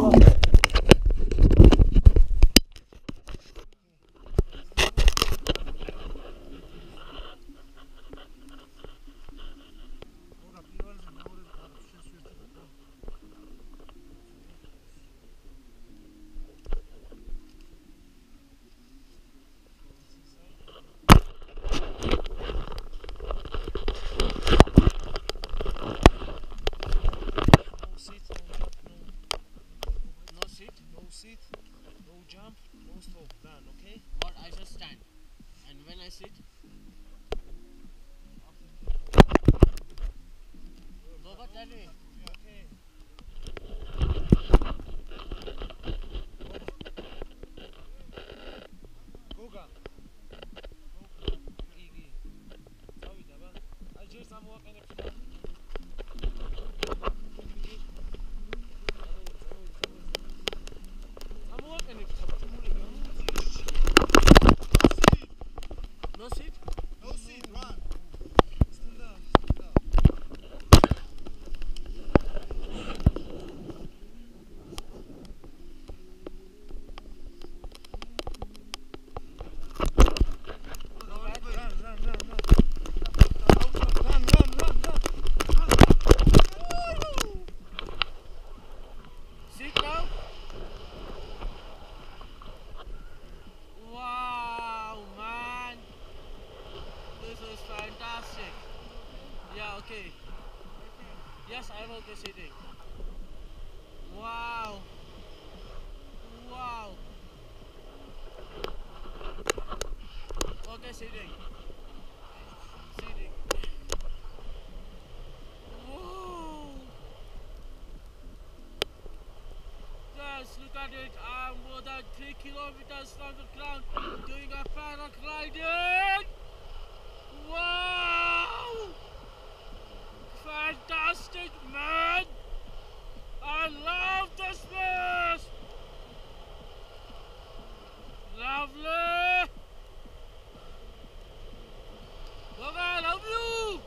Sit, no jump, no stop, run, okay? What I just stand. And when I sit, Baba tell me. Okay. Goga. Gigi. Tawi daba. Ajir samu kene fita. Samu kene fita. No sit? No seat, run. Stand up, stand up. Run, run, run, run. Run, run, run, run. Sit now. Wow, man. This is fantastic. Yeah, okay. Yes, I'm okay sitting. Wow. Wow. Okay, sitting. Sitting. Whoa. Guys, look at it. I'm more than 3 kilometers from the ground doing a paragliding. Wow. Fantastic, man. I love this place. Lovely. Baba, I love you.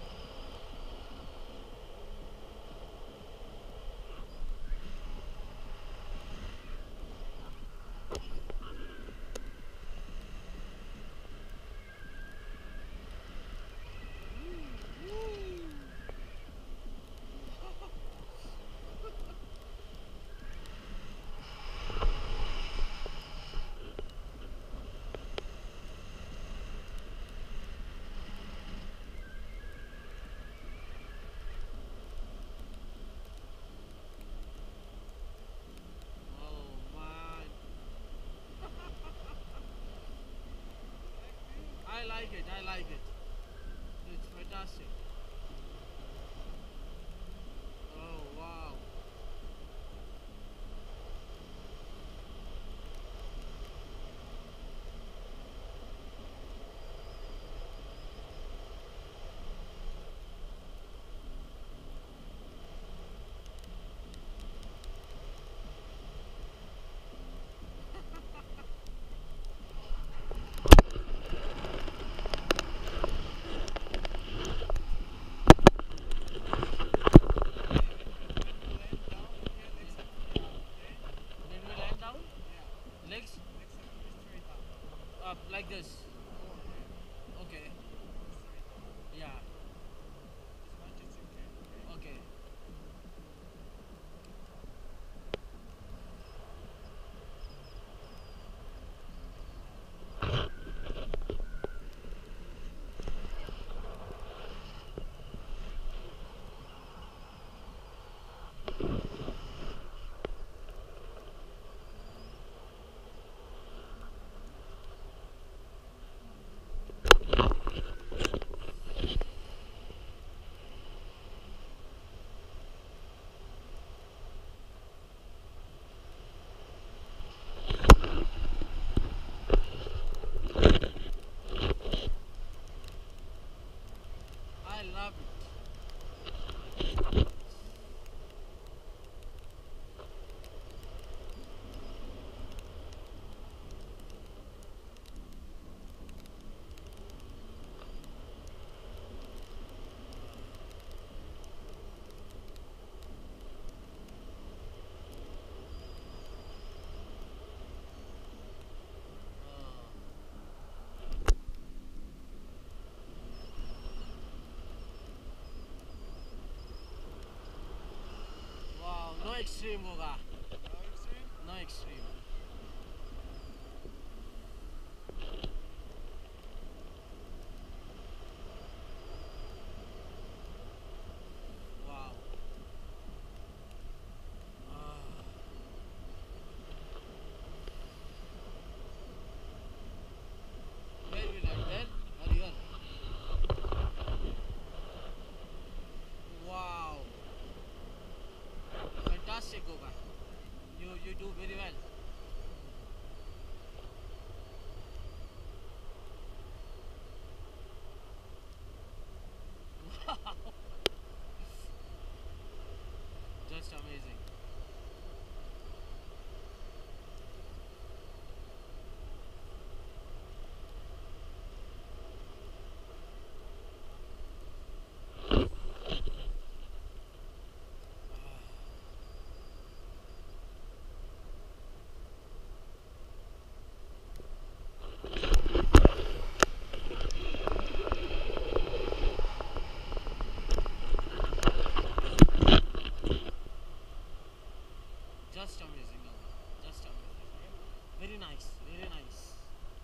Oh man, I like it. I like it. It's fantastic. Oh wow. extreme होगा. No extreme? No extreme. Wow. Where we land there? Or here? Wow. Fantastic, Goga. You do very well. Just amazing. Just amazing, Goga. Just amazing. Very nice. Very nice.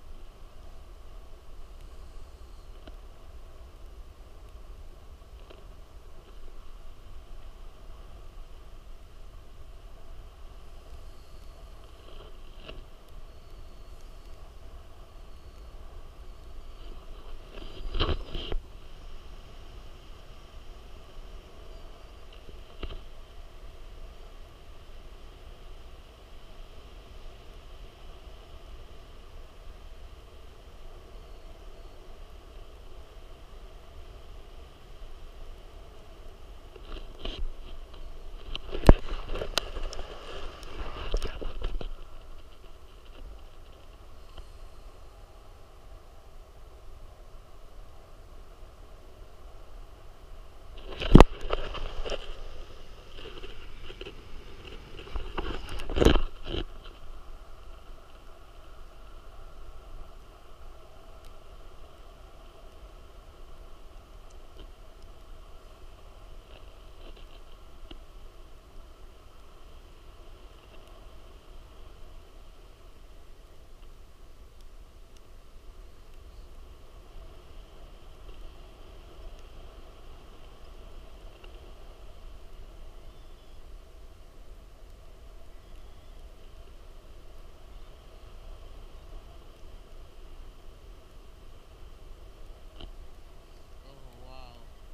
Oh wow.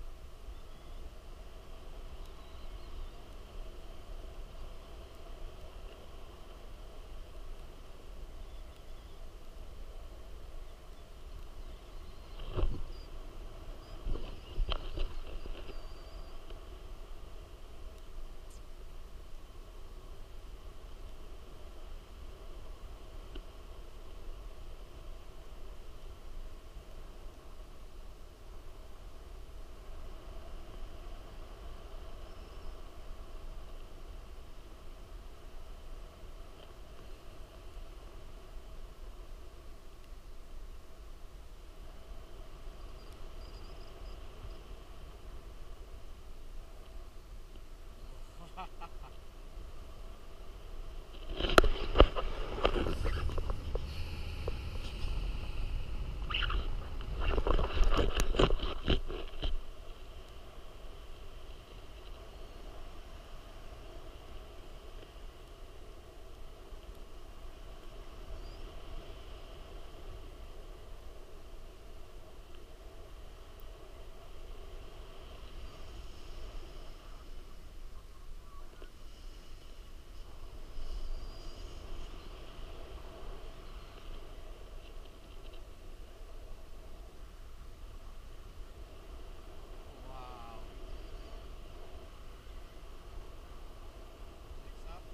Wow. Next up.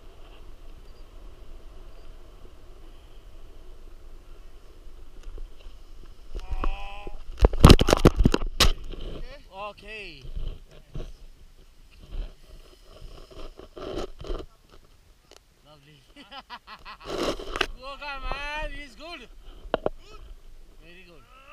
Okay. Okay. Lovely. Goga man, he's good. Good. Very good.